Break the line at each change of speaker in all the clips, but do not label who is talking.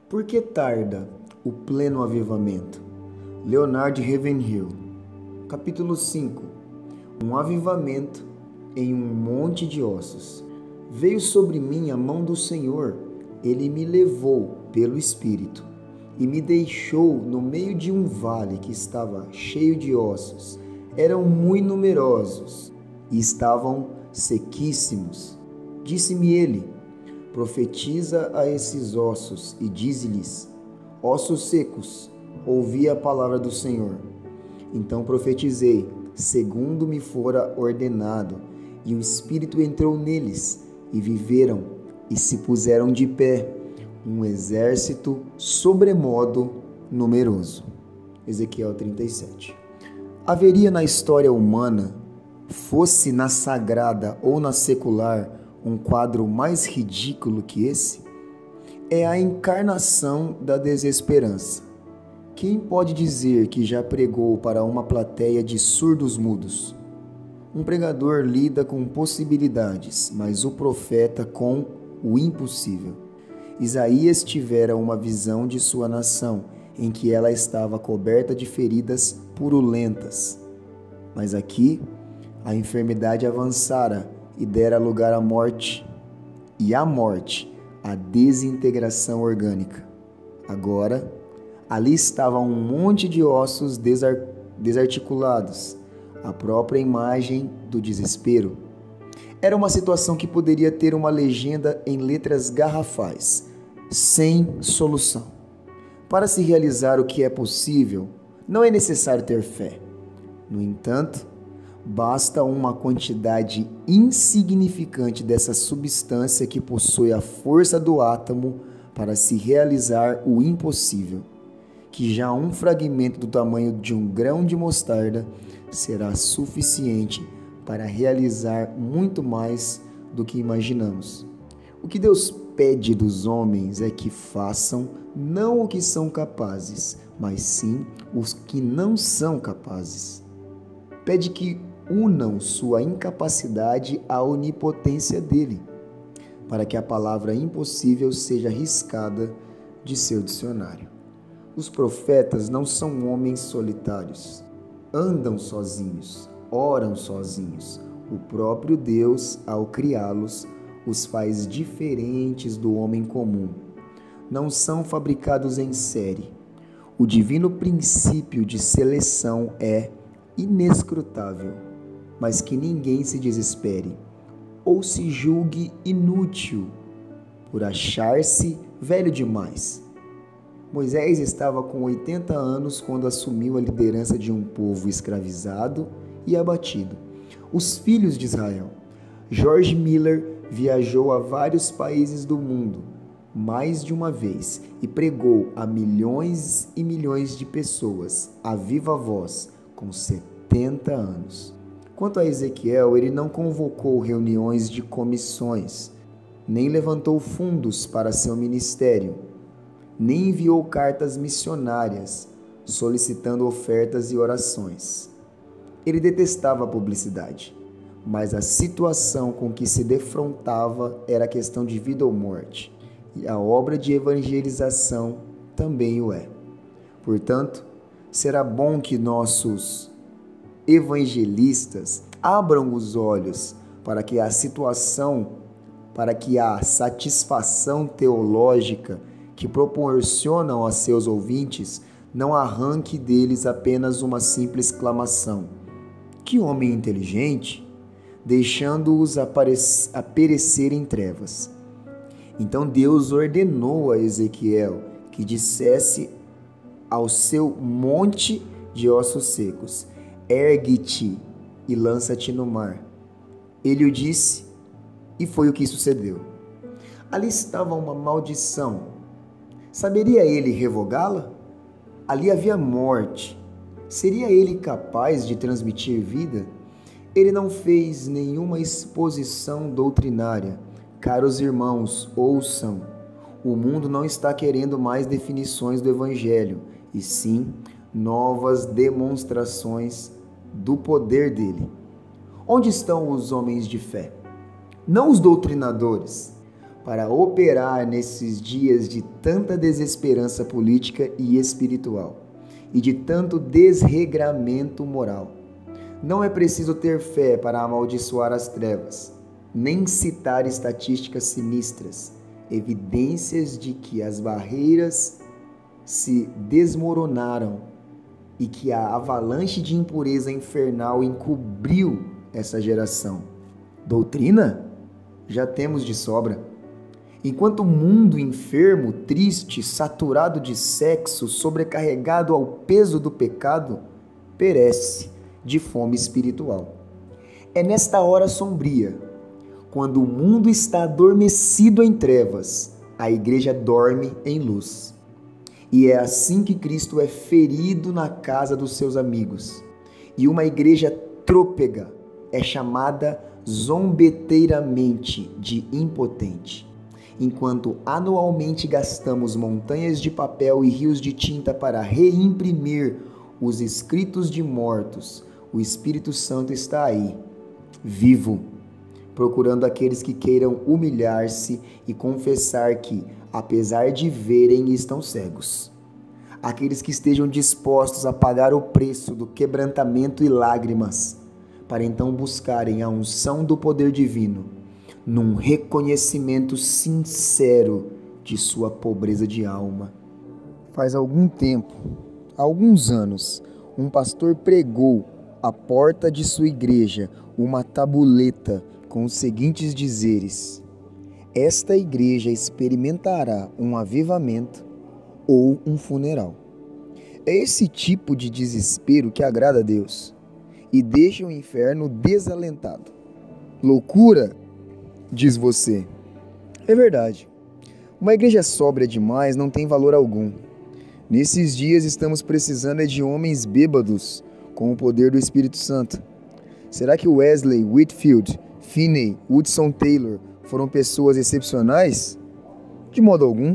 Por que tarda o pleno avivamento? Leonard Ravenhill. Capítulo 5. Um avivamento em um monte de ossos. Veio sobre mim a mão do Senhor, ele me levou pelo Espírito e me deixou no meio de um vale que estava cheio de ossos. Eram muito numerosos e estavam sequíssimos. Disse-me ele: profetiza a esses ossos e dize-lhes: ossos secos, ouvi a palavra do Senhor. Então profetizei, segundo me fora ordenado, e o Espírito entrou neles, e viveram, e se puseram de pé, um exército sobremodo numeroso. Ezequiel 37. Haveria na história humana, fosse na sagrada ou na secular, um quadro mais ridículo que esse? É a encarnação da desesperança. Quem pode dizer que já pregou para uma plateia de surdos mudos? Um pregador lida com possibilidades, mas o profeta com o impossível. Isaías tivera uma visão de sua nação, em que ela estava coberta de feridas purulentas. Mas aqui, a enfermidade avançara e dera lugar à morte, e à morte, a desintegração orgânica. Agora, ali estava um monte de ossos desarticulados, a própria imagem do desespero. Era uma situação que poderia ter uma legenda em letras garrafais, sem solução. Para se realizar o que é possível, não é necessário ter fé. No entanto, basta uma quantidade insignificante dessa substância que possui a força do átomo para se realizar o impossível, que já um fragmento do tamanho de um grão de mostarda será suficiente para realizar muito mais do que imaginamos. O que Deus pede dos homens é que façam não o que são capazes, mas sim os que não são capazes. Pede que unam sua incapacidade à onipotência dele, para que a palavra impossível seja riscada de seu dicionário. Os profetas não são homens solitários. Andam sozinhos, oram sozinhos. O próprio Deus, ao criá-los, os faz diferentes do homem comum. Não são fabricados em série. O divino princípio de seleção é inescrutável, mas que ninguém se desespere ou se julgue inútil por achar-se velho demais. Moisés estava com 80 anos quando assumiu a liderança de um povo escravizado e abatido, os filhos de Israel. George Miller viajou a vários países do mundo mais de uma vez e pregou a milhões e milhões de pessoas a viva voz com 70 anos. Quanto a Ezequiel, ele não convocou reuniões de comissões, nem levantou fundos para seu ministério, nem enviou cartas missionárias solicitando ofertas e orações. Ele detestava a publicidade, mas a situação com que se defrontava era questão de vida ou morte, e a obra de evangelização também o é. Portanto, será bom que nossos evangelistas abram os olhos para que a satisfação teológica que proporcionam a seus ouvintes não arranque deles apenas uma simples exclamação: que homem inteligente! Deixando-os a perecer em trevas. Então Deus ordenou a Ezequiel que dissesse ao seu monte de ossos secos: ergue-te e lança-te no mar. Ele o disse, e foi o que sucedeu. Ali estava uma maldição. Saberia ele revogá-la? Ali havia morte. Seria ele capaz de transmitir vida? Ele não fez nenhuma exposição doutrinária. Caros irmãos, ouçam. O mundo não está querendo mais definições do Evangelho, e sim novas demonstrações do poder dele. Onde estão os homens de fé? Não os doutrinadores, para operar nesses dias de tanta desesperança política e espiritual e de tanto desregramento moral. Não é preciso ter fé para amaldiçoar as trevas, nem citar estatísticas sinistras, evidências de que as barreiras se desmoronaram e que a avalanche de impureza infernal encobriu essa geração. Doutrina? Já temos de sobra. Enquanto o mundo enfermo, triste, saturado de sexo, sobrecarregado ao peso do pecado, perece de fome espiritual. É nesta hora sombria, quando o mundo está adormecido em trevas, a igreja dorme em luz. E é assim que Cristo é ferido na casa dos seus amigos. E uma igreja trôpega é chamada zombeteiramente de impotente. Enquanto anualmente gastamos montanhas de papel e rios de tinta para reimprimir os escritos de mortos, o Espírito Santo está aí, vivo, procurando aqueles que queiram humilhar-se e confessar que, apesar de verem, estão cegos. Aqueles que estejam dispostos a pagar o preço do quebrantamento e lágrimas, para então buscarem a unção do poder divino, num reconhecimento sincero de sua pobreza de alma. Faz algum tempo, alguns anos, um pastor pregou à porta de sua igreja uma tabuleta com os seguintes dizeres: esta igreja experimentará um avivamento ou um funeral. É esse tipo de desespero que agrada a Deus e deixa o inferno desalentado. Loucura, diz você. É verdade. Uma igreja sóbria demais não tem valor algum. Nesses dias estamos precisando de homens bêbados com o poder do Espírito Santo. Será que Wesley, Whitefield, Finney, Hudson Taylor foram pessoas excepcionais? De modo algum.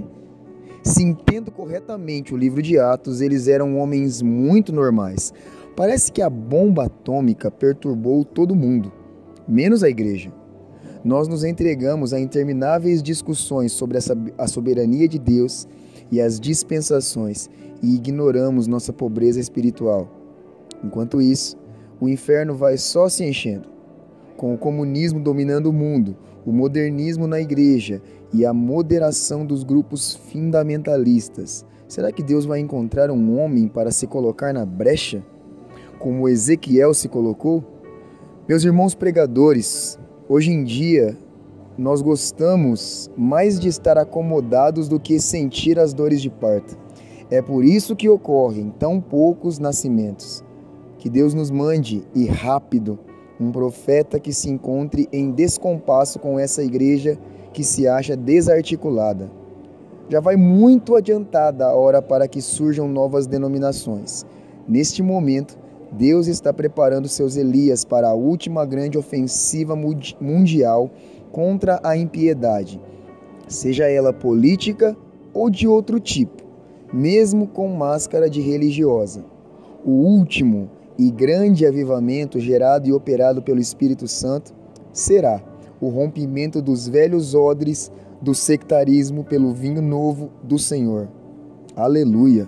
Se entendo corretamente o livro de Atos, eles eram homens muito normais. Parece que a bomba atômica perturbou todo mundo, menos a igreja. Nós nos entregamos a intermináveis discussões sobre a soberania de Deus e as dispensações e ignoramos nossa pobreza espiritual. Enquanto isso, o inferno vai só se enchendo. Com o comunismo dominando o mundo, o modernismo na igreja e a moderação dos grupos fundamentalistas, será que Deus vai encontrar um homem para se colocar na brecha, como Ezequiel se colocou? Meus irmãos pregadores, hoje em dia nós gostamos mais de estar acomodados do que sentir as dores de parto. É por isso que ocorrem tão poucos nascimentos. Que Deus nos mande, e rápido, um profeta que se encontre em descompasso com essa igreja que se acha desarticulada. Já vai muito adiantada a hora para que surjam novas denominações. Neste momento, Deus está preparando seus Elias para a última grande ofensiva mundial contra a impiedade, seja ela política ou de outro tipo, mesmo com máscara de religiosa. O último e grande avivamento gerado e operado pelo Espírito Santo será o rompimento dos velhos odres do sectarismo pelo vinho novo do Senhor. Aleluia!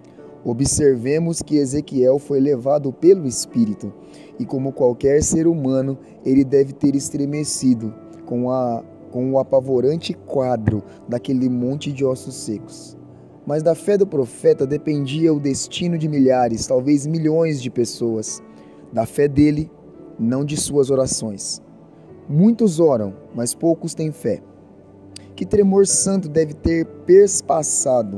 Observemos que Ezequiel foi levado pelo Espírito e, como qualquer ser humano, ele deve ter estremecido com o apavorante quadro daquele monte de ossos secos. Mas da fé do profeta dependia o destino de milhares, talvez milhões de pessoas. Da fé dele, não de suas orações. Muitos oram, mas poucos têm fé. Que tremor santo deve ter perpassado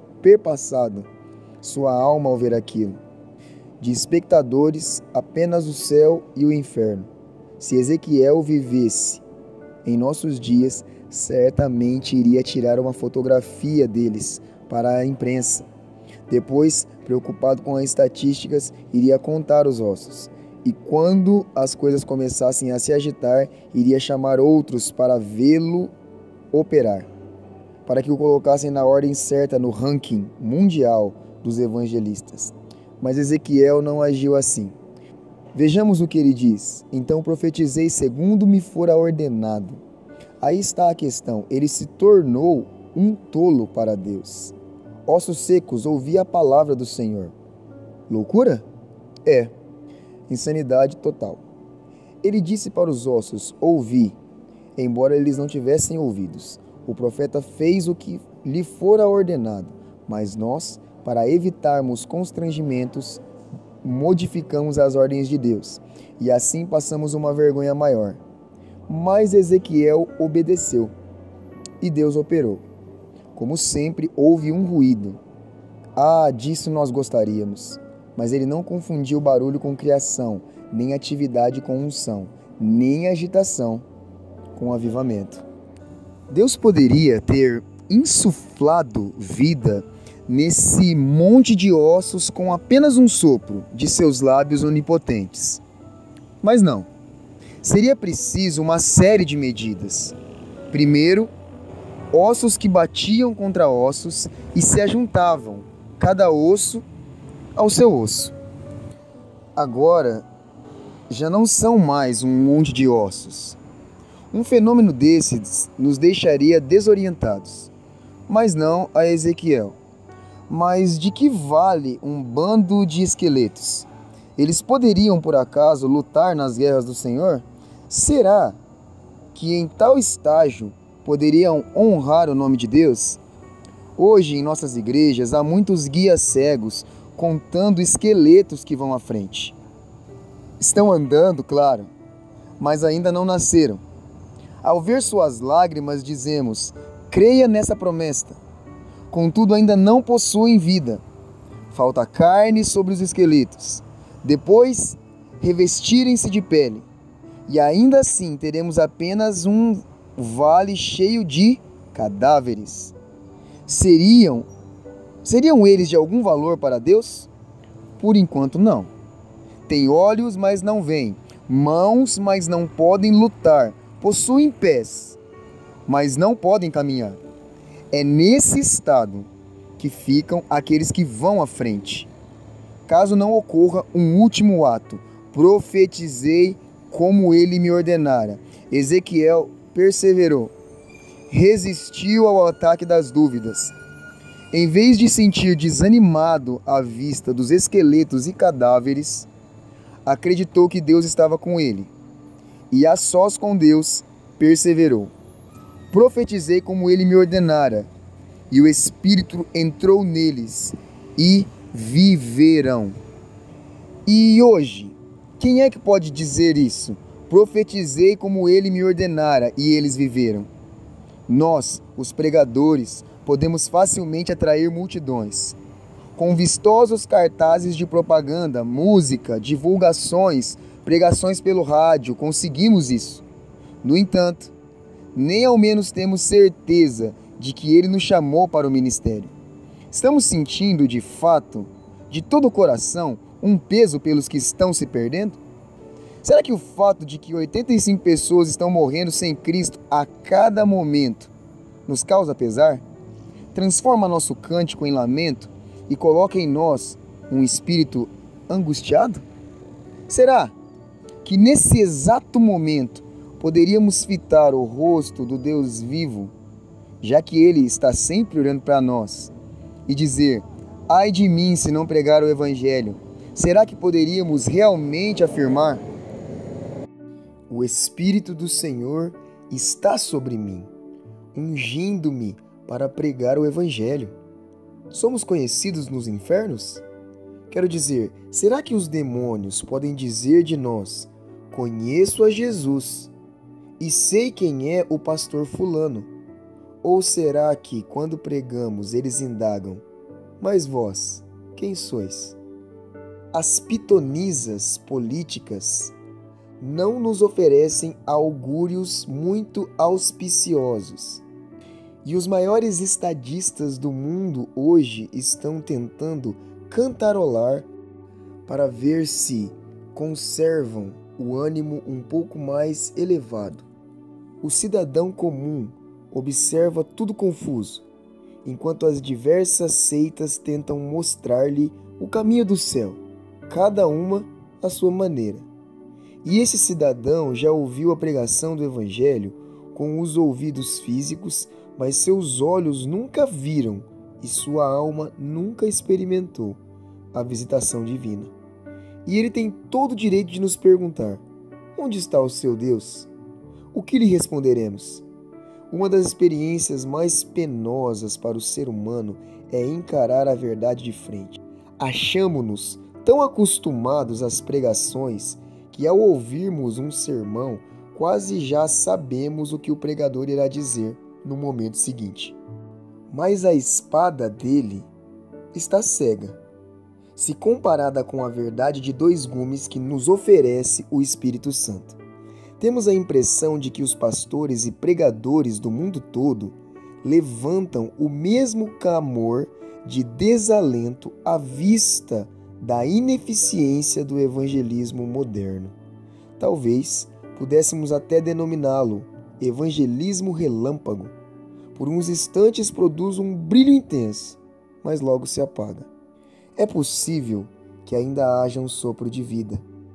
sua alma ao ver aquilo. De espectadores, apenas o céu e o inferno. Se Ezequiel vivesse em nossos dias, certamente iria tirar uma fotografia deles para a imprensa. Depois, preocupado com as estatísticas, iria contar os ossos. E quando as coisas começassem a se agitar, iria chamar outros para vê-lo operar, para que o colocassem na ordem certa no ranking mundial dos evangelistas. Mas Ezequiel não agiu assim. Vejamos o que ele diz. Então profetizei segundo me fora ordenado. Aí está a questão, ele se tornou um tolo para Deus. Ossos secos, ouvi a palavra do Senhor. Loucura? É, insanidade total. Ele disse para os ossos, ouvi, embora eles não tivessem ouvidos. O profeta fez o que lhe fora ordenado, mas nós, para evitarmos constrangimentos, modificamos as ordens de Deus, e assim passamos uma vergonha maior. Mas Ezequiel obedeceu, e Deus operou. Como sempre, houve um ruído. Ah, disso nós gostaríamos. Mas ele não confundiu barulho com criação, nem atividade com unção, nem agitação com avivamento. Deus poderia ter insuflado vida nesse monte de ossos com apenas um sopro de seus lábios onipotentes. Mas não. Seria preciso uma série de medidas. Primeiro, ossos que batiam contra ossos e se ajuntavam, cada osso ao seu osso. Agora, já não são mais um monte de ossos. Um fenômeno desses nos deixaria desorientados, mas não a Ezequiel. Mas de que vale um bando de esqueletos? Eles poderiam, por acaso, lutar nas guerras do Senhor? Será que em tal estágio poderiam honrar o nome de Deus? Hoje, em nossas igrejas, há muitos guias cegos contando esqueletos que vão à frente. Estão andando, claro, mas ainda não nasceram. Ao ver suas lágrimas, dizemos, creia nessa promessa. Contudo, ainda não possuem vida. Falta carne sobre os esqueletos. Depois, revestirem-se de pele. E ainda assim, teremos apenas um vale cheio de cadáveres. Seriam eles de algum valor para Deus? Por enquanto, não. Têm olhos, mas não veem. Mãos, mas não podem lutar. Possuem pés, mas não podem caminhar. É nesse estado que ficam aqueles que vão à frente. Caso não ocorra um último ato, profetizei como ele me ordenara. Ezequiel perseverou, resistiu ao ataque das dúvidas. Em vez de sentir desanimado à vista dos esqueletos e cadáveres, acreditou que Deus estava com ele. E a sós com Deus, perseverou. Profetizei como ele me ordenara, e o Espírito entrou neles, e viverão. E hoje, quem é que pode dizer isso? Profetizei como ele me ordenara, e eles viveram. Nós, os pregadores, podemos facilmente atrair multidões. Com vistosos cartazes de propaganda, música, divulgações, pregações pelo rádio, conseguimos isso. No entanto, nem ao menos temos certeza de que ele nos chamou para o ministério. Estamos sentindo, de fato, de todo o coração, um peso pelos que estão se perdendo? Será que o fato de que 85 pessoas estão morrendo sem Cristo a cada momento nos causa pesar? Transforma nosso cântico em lamento e coloca em nós um espírito angustiado? Será que nesse exato momento poderíamos fitar o rosto do Deus vivo, já que Ele está sempre olhando para nós, e dizer, ai de mim se não pregar o Evangelho? Será que poderíamos realmente afirmar, o Espírito do Senhor está sobre mim, ungindo-me para pregar o Evangelho? Somos conhecidos nos infernos? Quero dizer, será que os demônios podem dizer de nós, conheço a Jesus e sei quem é o pastor fulano? Ou será que, quando pregamos, eles indagam, mas vós, quem sois? As pitonisas políticas não nos oferecem augúrios muito auspiciosos. E os maiores estadistas do mundo hoje estão tentando cantarolar para ver se conservam o ânimo um pouco mais elevado. O cidadão comum observa tudo confuso, enquanto as diversas seitas tentam mostrar-lhe o caminho do céu, cada uma à sua maneira. E esse cidadão já ouviu a pregação do Evangelho com os ouvidos físicos, mas seus olhos nunca viram e sua alma nunca experimentou a visitação divina. E ele tem todo o direito de nos perguntar: onde está o seu Deus? O que lhe responderemos? Uma das experiências mais penosas para o ser humano é encarar a verdade de frente. Achamo-nos tão acostumados às pregações que, ao ouvirmos um sermão, quase já sabemos o que o pregador irá dizer no momento seguinte. Mas a espada dele está cega, se comparada com a verdade de 2 gumes que nos oferece o Espírito Santo. Temos a impressão de que os pastores e pregadores do mundo todo levantam o mesmo clamor de desalento à vista da ineficiência do evangelismo moderno. Talvez pudéssemos até denominá-lo evangelismo relâmpago. Por uns instantes produz um brilho intenso, mas logo se apaga. É possível que ainda haja um sopro de vida,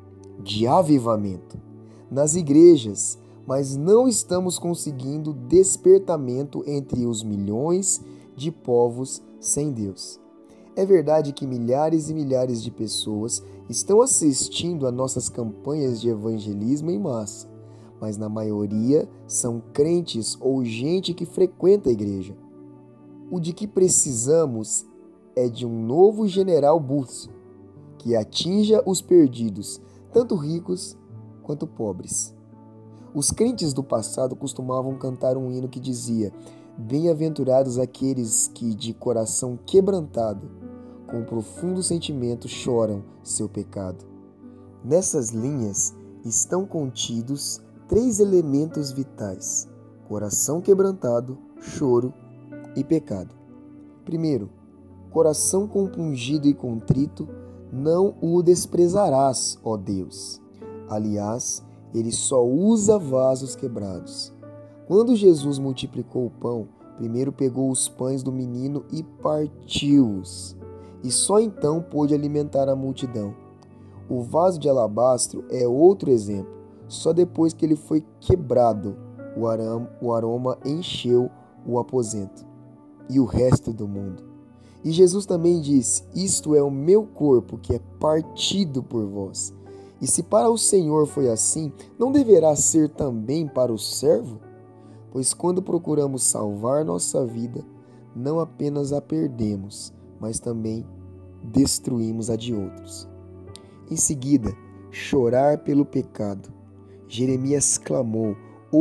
de avivamento, nas igrejas, mas não estamos conseguindo despertamento entre os milhões de povos sem Deus. É verdade que milhares e milhares de pessoas estão assistindo a nossas campanhas de evangelismo em massa, mas na maioria são crentes ou gente que frequenta a igreja. O de que precisamos é de um novo General Booth, que atinja os perdidos, tanto ricos quanto pobres. Os crentes do passado costumavam cantar um hino que dizia: bem-aventurados aqueles que, de coração quebrantado, com profundo sentimento choram seu pecado. Nessas linhas estão contidos 3 elementos vitais: coração quebrantado, choro e pecado. Primeiro, coração compungido e contrito, não o desprezarás, ó Deus. Aliás, ele só usa vasos quebrados. Quando Jesus multiplicou o pão, primeiro pegou os pães do menino e partiu-os, e só então pôde alimentar a multidão. O vaso de alabastro é outro exemplo. Só depois que ele foi quebrado, o aroma encheu o aposento e o resto do mundo. E Jesus também disse: isto é o meu corpo que é partido por vós. E se para o Senhor foi assim, não deverá ser também para o servo? Pois quando procuramos salvar nossa vida, não apenas a perdemos, mas também destruímos a de outros. Em seguida, chorar pelo pecado. Jeremias clamou: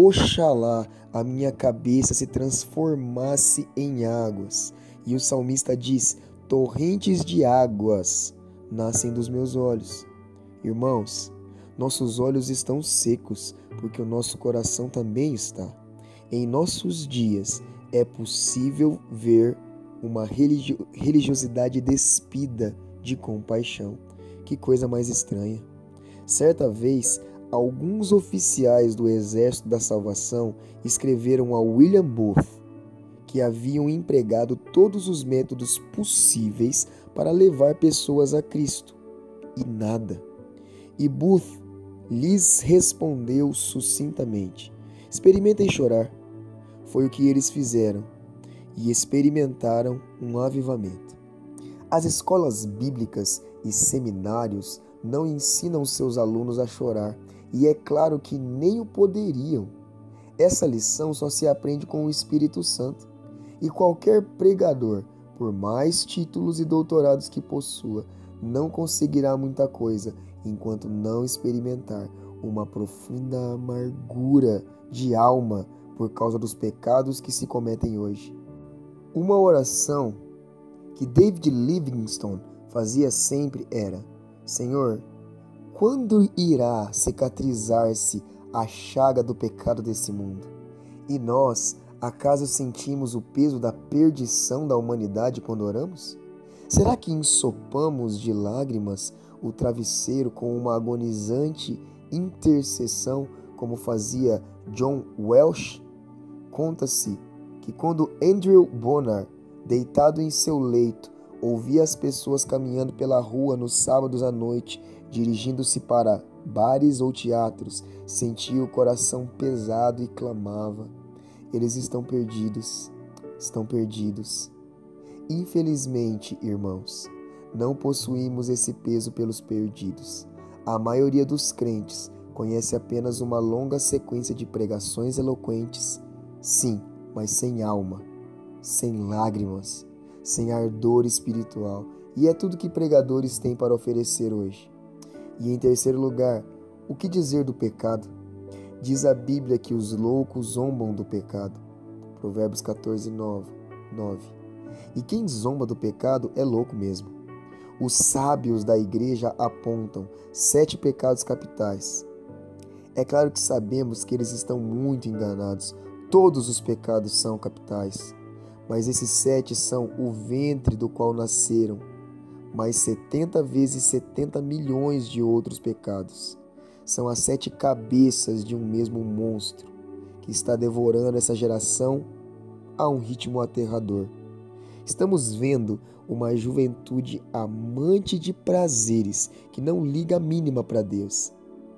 oxalá a minha cabeça se transformasse em águas. E o salmista diz: torrentes de águas nascem dos meus olhos. Irmãos, nossos olhos estão secos, porque o nosso coração também está. Em nossos dias é possível ver uma religiosidade despida de compaixão. Que coisa mais estranha. Certa vez, alguns oficiais do Exército da Salvação escreveram a William Booth que haviam empregado todos os métodos possíveis para levar pessoas a Cristo, e nada. E Booth lhes respondeu sucintamente: experimentem chorar. Foi o que eles fizeram, e experimentaram um avivamento. As escolas bíblicas e seminários não ensinam seus alunos a chorar, e é claro que nem o poderiam. Essa lição só se aprende com o Espírito Santo. E qualquer pregador, por mais títulos e doutorados que possua, não conseguirá muita coisa enquanto não experimentar uma profunda amargura de alma por causa dos pecados que se cometem hoje. Uma oração que David Livingstone fazia sempre era: Senhor, quando irá cicatrizar-se a chaga do pecado desse mundo? E nós, acaso sentimos o peso da perdição da humanidade quando oramos? Será que ensopamos de lágrimas o travesseiro com uma agonizante intercessão, como fazia John Welsh? Conta-se que quando Andrew Bonar, deitado em seu leito, ouvia as pessoas caminhando pela rua nos sábados à noite, dirigindo-se para bares ou teatros, sentia o coração pesado e clamava: eles estão perdidos, estão perdidos. Infelizmente, irmãos, não possuímos esse peso pelos perdidos. A maioria dos crentes conhece apenas uma longa sequência de pregações eloquentes, sim, mas sem alma, sem lágrimas, sem ardor espiritual. E é tudo que pregadores têm para oferecer hoje. E em terceiro lugar, o que dizer do pecado? Diz a Bíblia que os loucos zombam do pecado. Provérbios 14, 9. E quem zomba do pecado é louco mesmo. Os sábios da igreja apontam 7 pecados capitais. É claro que sabemos que eles estão muito enganados. Todos os pecados são capitais. Mas esses 7 são o ventre do qual nasceram, mais 70 vezes 70 milhões de outros pecados. São as 7 cabeças de um mesmo monstro que está devorando essa geração a um ritmo aterrador. Estamos vendo uma juventude amante de prazeres que não liga a mínima para Deus,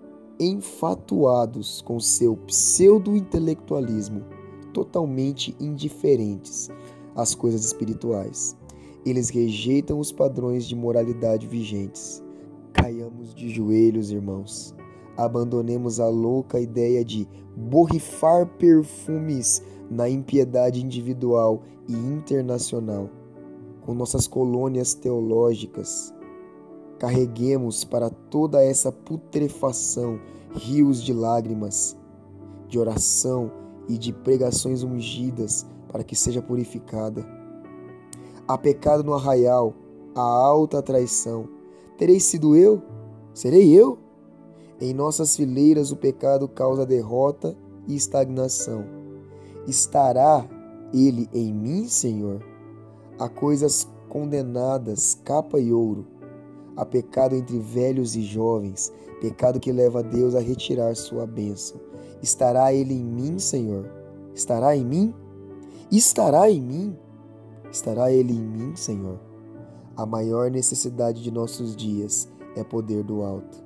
enfatuados com seu pseudo-intelectualismo, totalmente indiferentes às coisas espirituais. Eles rejeitam os padrões de moralidade vigentes. Caiamos de joelhos, irmãos. Abandonemos a louca ideia de borrifar perfumes na impiedade individual e internacional. Com nossas colônias teológicas, carreguemos para toda essa putrefação rios de lágrimas, de oração e de pregações ungidas para que seja purificada. Há pecado no arraial, há alta traição. Terei sido eu? Serei eu? Em nossas fileiras o pecado causa derrota e estagnação. Estará ele em mim, Senhor? Há coisas condenadas, capa e ouro. Há pecado entre velhos e jovens, pecado que leva a Deus a retirar sua bênção. Estará ele em mim, Senhor? Estará em mim? Estará em mim? Estará ele em mim, Senhor? A maior necessidade de nossos dias é poder do alto.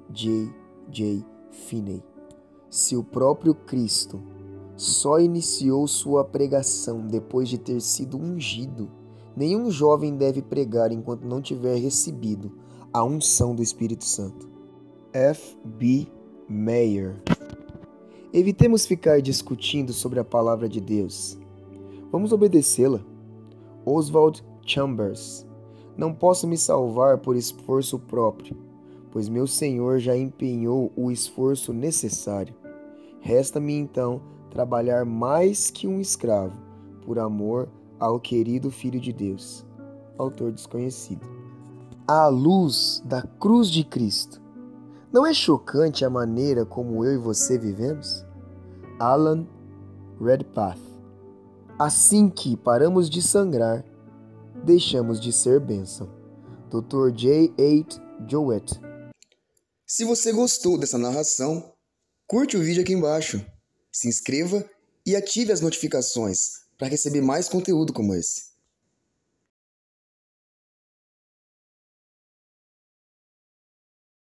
J. Finney. Se o próprio Cristo só iniciou sua pregação depois de ter sido ungido, nenhum jovem deve pregar enquanto não tiver recebido a unção do Espírito Santo. F. B. Meyer. Evitemos ficar discutindo sobre a palavra de Deus. Vamos obedecê-la. Oswald Chambers. Não posso me salvar por esforço próprio, pois meu Senhor já empenhou o esforço necessário. Resta-me então trabalhar mais que um escravo, por amor ao querido Filho de Deus. Autor desconhecido. À luz da cruz de Cristo. Não é chocante a maneira como eu e você vivemos? Alan Redpath. Assim que paramos de sangrar, deixamos de ser bênção. Dr. J. H. Jowett. Se você gostou dessa narração, curte o vídeo aqui embaixo, se inscreva e ative as notificações para receber mais conteúdo como esse.